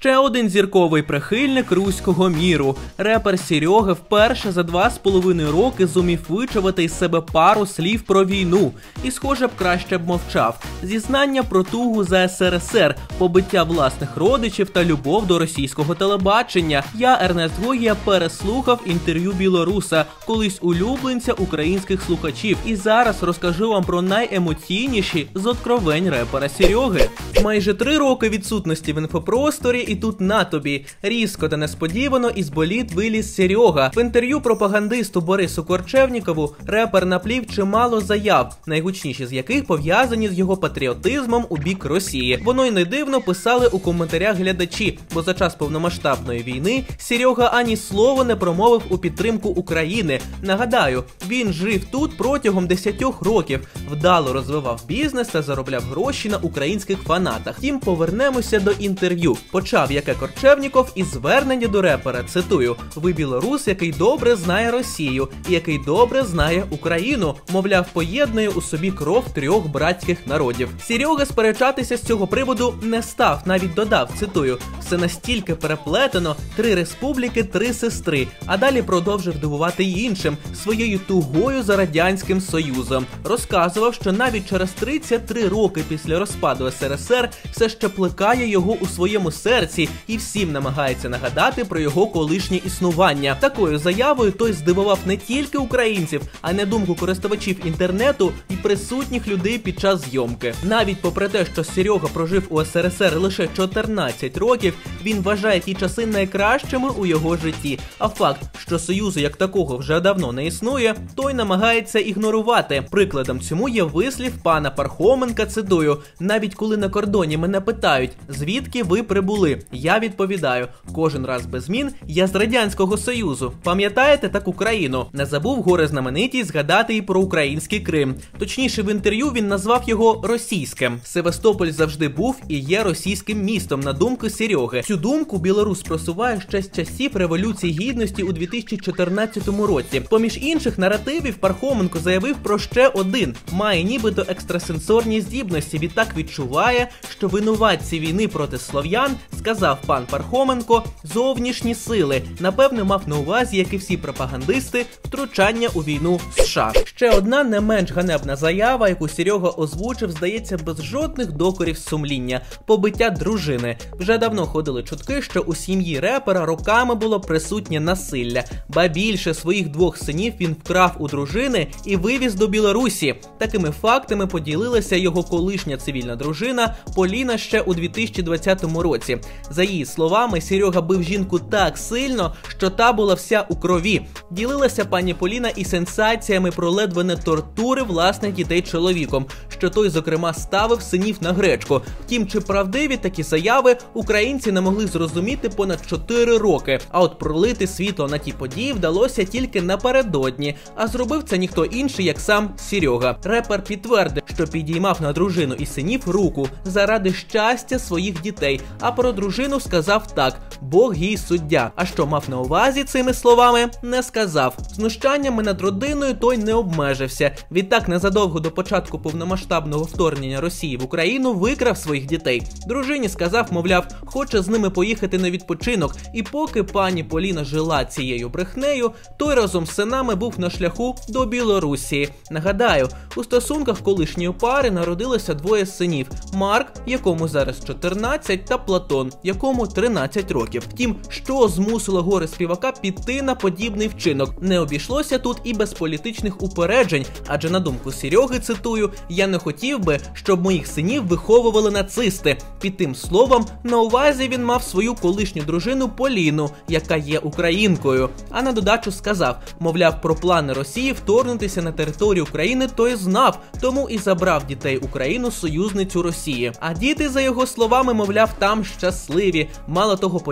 Ще один зірковий прихильник руського міру. Репер Серьога вперше за 2,5 роки зумів вичавити із себе пару слів про війну. І, схоже, краще б мовчав. Зізнання про тугу за СРСР, побиття власних родичів та любов до російського телебачення. Я, Ернест Гогія, переслухав інтерв'ю білоруса, колись улюбленця українських слухачів. І зараз розкажу вам про найемоційніші з откровень репера Серьоги. Майже 3 роки відсутності в інфопросторі, і тут на тобі. Різко та несподівано із боліт виліз Серьога. В інтерв'ю пропагандисту Борису Корчевнікову репер наплів чимало заяв, найгучніші з яких пов'язані з його патріотизмом у бік Росії. Воно й не дивно писали у коментарях глядачі, бо за час повномасштабної війни Серьога ані слова не промовив у підтримку України. Нагадаю, він жив тут протягом 10 років, вдало розвивав бізнес та заробляв гроші на українських фанатах. Втім, повернемося до інтерв'ю. Почав яке Корчевніков із звернення до репера, цитую: «Ви білорус, який добре знає Росію і який добре знає Україну, мовляв, поєднує у собі кров 3 братських народів». Серьога сперечатися з цього приводу не став, навіть додав, цитую: «Все настільки переплетено, 3 республіки, 3 сестри», а далі продовжив дивувати й іншим своєю тугою за Радянським Союзом. Розказував, що навіть через 33 роки після розпаду СРСР все ще плекає його у своєму серці і всім намагається нагадати про його колишнє існування. Такою заявою той здивував не тільки українців, а й на думку користувачів інтернету і присутніх людей під час зйомки. Навіть попри те, що Серьога прожив у СРСР лише 14 років, він вважає ті часи найкращими у його житті. А факт, що Союзу як такого вже давно не існує, той намагається ігнорувати. Прикладом цьому є вислів пана Пархоменка, цитую: «Навіть коли на кордоні мене питають, звідки ви прибули, я відповідаю: кожен раз без змін, я з Радянського Союзу. Пам'ятаєте таку країну?» Не забув горе-знаменитість згадати і про український Крим. Точніше, в інтерв'ю він назвав його російським. Севастополь завжди був і є російським містом, на думку Серьоги. Цю думку білорус просуває ще з часів Революції Гідності у 2014 році. Поміж інших наративів Пархоменко заявив про ще один. Має нібито екстрасенсорні здібності, відтак відчуває, що винуватці війни проти слов'ян, сказав пан Пархоменко, зовнішні сили. Напевне, мав на увазі, як і всі пропагандисти, втручання у війну США. Ще одна не менш ганебна заява, яку Серьога озвучив, здається, без жодних докорів сумління – побиття дружини. Вже давно ходили чутки, що у сім'ї репера роками було присутнє насилля. Ба більше, своїх 2 синів він вкрав у дружини і вивіз до Білорусі. Такими фактами поділилася його колишня цивільна дружина Поліна ще у 2020 році. За її словами, Серьога бив жінку так сильно, що та була вся у крові. Ділилася пані Поліна і сенсаціями про ледве не тортури власних дітей чоловіком, що той, зокрема, ставив синів на гречку. Втім, чи правдиві такі заяви, українці не могли зрозуміти понад 4 роки. А от пролити світло на ті події вдалося тільки напередодні, а зробив це ніхто інший, як сам Серьога. Репер підтвердив, що підіймав на дружину і синів руку заради щастя своїх дітей, а про дружину сказав так: «Бог їй суддя». А що мав на увазі цими словами, не сказав. Знущаннями над родиною той не обмежився. Відтак, незадовго до початку повномасштабного вторгнення Росії в Україну викрав своїх дітей. Дружині сказав, мовляв, хоче з ними поїхати на відпочинок, і поки пані Поліна жила цією брехнею, той разом з синами був на шляху до Білорусі. Нагадаю, у стосунках колишньої пари народилося 2 синів – Марк, якому зараз 14, та Платон, якому 13 років. Втім, що змусило горе-співака піти на подібний вчинок? Не обійшлося тут і без політичних упереджень, адже на думку Серьоги, цитую: «Я не хотів би, щоб моїх синів виховували нацисти». Під тим словом, на увазі він мав свою колишню дружину Поліну, яка є українкою. А на додачу сказав, мовляв, про плани Росії вторгнутися на територію України той знав, тому і забрав дітей Україну союзницю Росії. А діти, за його словами, мовляв, там щасливі. Мало того,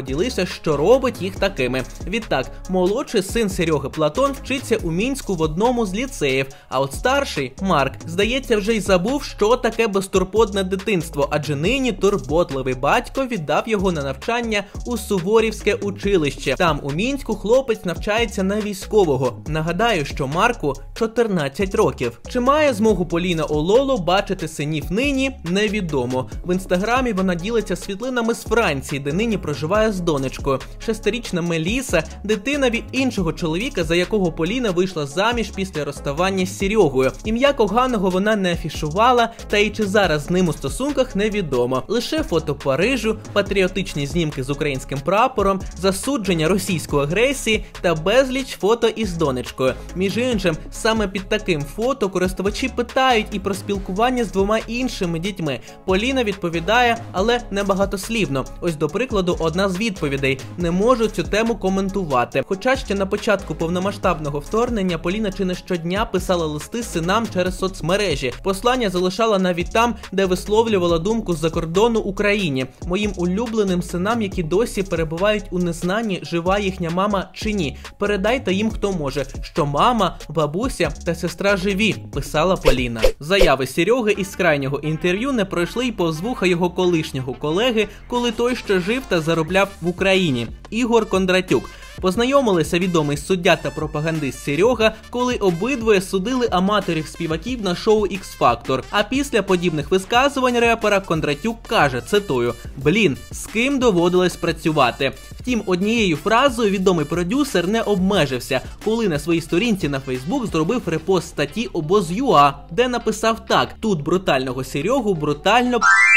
поділився, що робить їх такими. Відтак, молодший син Серьоги Платон вчиться у Мінську в одному з ліцеїв, а от старший, Марк, здається, вже й забув, що таке безтурботне дитинство, адже нині турботливий батько віддав його на навчання у Суворівське училище. Там, у Мінську, хлопець навчається на військового. Нагадаю, що Марку 14 років. Чи має змогу Поліна Ололо бачити синів нині, невідомо. В інстаграмі вона ділиться світлинами з Франції, де нині проживає з донечкою. 6-річна Меліса – дитина від іншого чоловіка, за якого Поліна вийшла заміж після розставання з Серьогою. Ім'я коханого вона не афішувала, та й чи зараз з ним у стосунках невідомо. Лише фото Парижу, патріотичні знімки з українським прапором, засудження російської агресії та безліч фото із донечкою. Між іншим, саме під таким фото користувачі питають і про спілкування з двома іншими дітьми. Поліна відповідає, але небагатослівно. Ось, до прикладу, одна з відповідей: не можу цю тему коментувати. Хоча ще на початку повномасштабного вторгнення Поліна чи не щодня писала листи синам через соцмережі. Послання залишала навіть там, де висловлювала думку з-за кордону Україні. Моїм улюбленим синам, які досі перебувають у незнанні, жива їхня мама чи ні. Передайте їм, хто може, що мама, бабуся та сестра живі, писала Поліна. Заяви Серьоги із крайнього інтерв'ю не пройшли й повз вуха його колишнього колеги, коли той ще жив та заробляв в Україні. Ігор Кондратюк. Познайомилися відомий суддя та пропагандист Серьога, коли обидвоє судили аматорів-співаків на шоу X-Factor. А після подібних висказувань репера Кондратюк каже, цитую: «Блін, з ким доводилось працювати». Втім, однією фразою відомий продюсер не обмежився, коли на своїй сторінці на Фейсбук зробив репост статті Обоз.ua, де написав так: «Тут брутального Серьогу брутально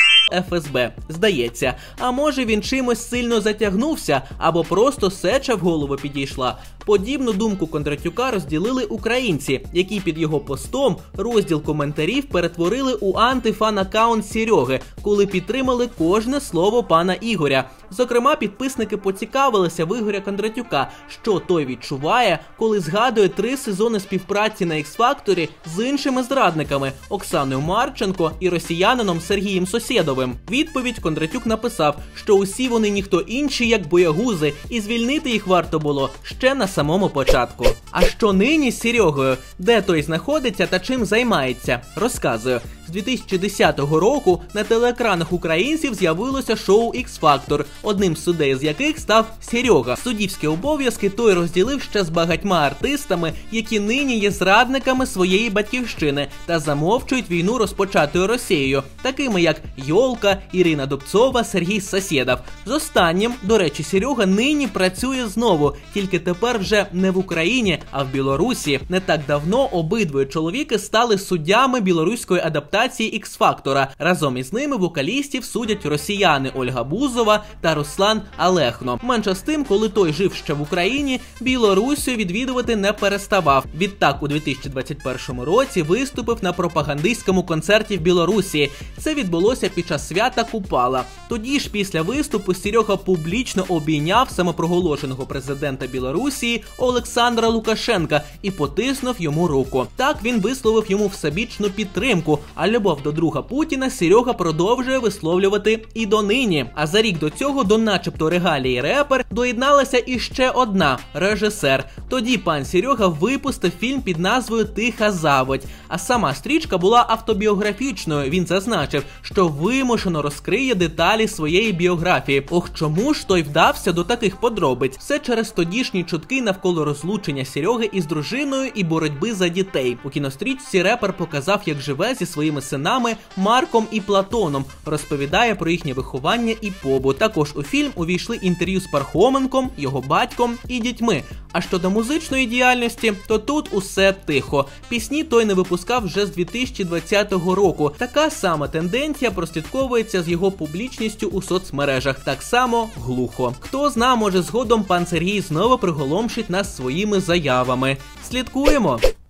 ФСБ. Здається, а може він чимось сильно затягнувся, або просто сеча в голову підійшла». Подібну думку Кондратюка розділили українці, які під його постом розділ коментарів перетворили у антифан-аккаунт Серьоги, коли підтримали кожне слово пана Ігоря. Зокрема, підписники поцікавилися в Ігоря Кондратюка, що той відчуває, коли згадує 3 сезони співпраці на X-Factor з іншими зрадниками – Оксаною Марченко і росіянином Сергієм Сосєдовим. Відповідь Кондратюк написав, що усі вони ніхто інші, як боягузи, і звільнити їх варто було ще на самому початку. А що нині з Серьогою? Де той знаходиться та чим займається? Розказую. З 2010 року на телеекранах українців з'явилося шоу X-Factor, одним з суддей з яких став Серьога. Суддівські обов'язки той розділив ще з багатьма артистами, які нині є зрадниками своєї батьківщини та замовчують війну, розпочатою Росією, такими як Йолка, Ірина Дубцова, Сергій Сосєдов. З останнім, до речі, Серьога нині працює знову, тільки тепер вже не в Україні, а в Білорусі. Не так давно обидвоє чоловіки стали суддями білоруської адаптації X-Factor. Разом із ними вокалістів судять росіяни Ольга Бузова та Руслан Алехно. Менше з тим, коли той жив ще в Україні, Білорусію відвідувати не переставав. Відтак, у 2021 році виступив на пропагандистському концерті в Білорусі. Це відбулося під час свята Купала. Тоді ж після виступу Серьога публічно обійняв самопроголошеного президента Білорусі Олександра Лукашенка і потиснув йому руку. Так він висловив йому всебічну підтримку, а любов до друга Путіна Серьога продовжує висловлювати і донині. А за рік до цього до начебто регалії репер доєдналася іще одна – режисер. Тоді пан Серьога випустив фільм під назвою «Тиха заводь». А сама стрічка була автобіографічною. Він зазначив, що вимушено розкриє деталі своєї біографії. Ох, чому ж той вдався до таких подробиць? Все через тодішні чутки навколо розлучення Серьоги із дружиною і боротьби за дітей. У кінострічці репер показав, як живе зі своїми синами Марком і Платоном, розповідає про їхнє виховання і побут. Також у фільм увійшли інтерв'ю з Пархоменком, його батьком і дітьми. А щодо музичної діяльності, то тут усе тихо. Пісні той не випускав вже з 2020 року. Така сама тенденція прослідковується з його публічністю у соцмережах. Так само глухо. Хто зна, може згодом пан Сергій знову приголомшить нас своїми заявами. Слідкуємо!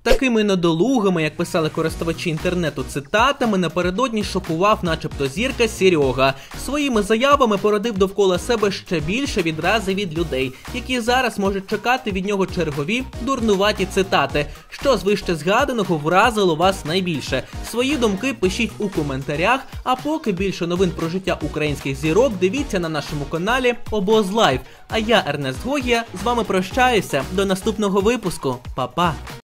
Такими недолугими, як писали користувачі інтернету, цитатами напередодні шокував начебто зірка Серьога. Своїми заявами породив довкола себе ще більше відрази від людей, які зараз можуть чекати від нього чергові дурнуваті цитати. Що з вище згаданого вразило вас найбільше? Свої думки пишіть у коментарях, а поки більше новин про життя українських зірок дивіться на нашому каналі Обоз Лайв. А я, Ернест Гогія, з вами прощаюся. До наступного випуску. Па-па!